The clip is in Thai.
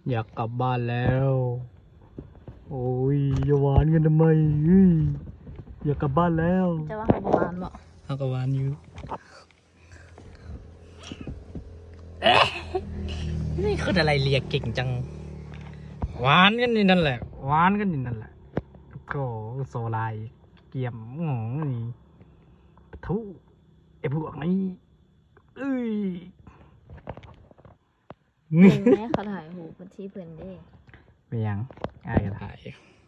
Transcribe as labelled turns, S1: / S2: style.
S1: อยากกลับบ้านแล้วโอ้ยอย่าหวานกันทำไมอยากกลับบ้านแล้ว
S2: จะว่าเขาประมาณบ่
S1: เขาก็หวานอยู่นี่คืออะไรเรียกเก่งจังหวานกันนี่นั่นแหละหวานกันนี่นั่นแหละก็โซลายเกี่ยมงงนี่ทุไอ้พวกนี้เอ้ย
S2: เห็นไหมเขาถ่ายหูพื้นที่เพิ่นเด้
S1: เป็นยังอ้ายก็ถ่าย